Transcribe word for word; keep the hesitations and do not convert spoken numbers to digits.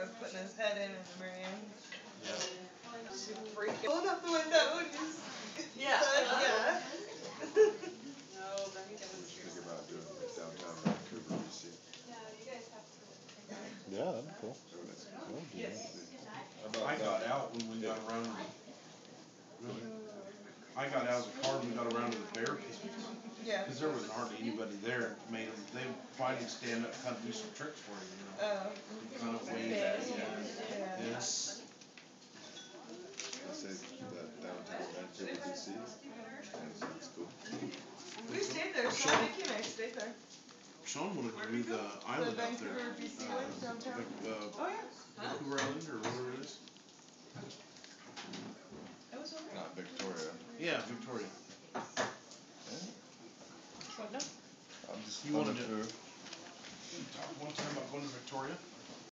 was putting his head in in the Marianne. Yeah. Freaking pulling up the window and just yeah. said, yeah. No, then he doesn't Think about doing downtown Vancouver, B C. Yeah, that'd be cool. I got out when we got around. Really? I got out of the car when we got around to the barricades. Yeah. Because there wasn't hardly anybody there. It made them, they would finally stand up and kind of do some tricks for you, you know. Oh. Kind of wave at you. Yeah. Yes. I say that downtown Vancouver, B C. That's cool. We stayed there. Sean, Vicky and I stayed there. Sean wanted to do the The island out there. Vancouver, B C one downtown. Uh, uh, Oh yeah. Vancouver Island or whatever it is. It was over. Not Victoria. Yeah, Victoria. What now? I'm just You wanted to. to- You talked one time about going to Victoria.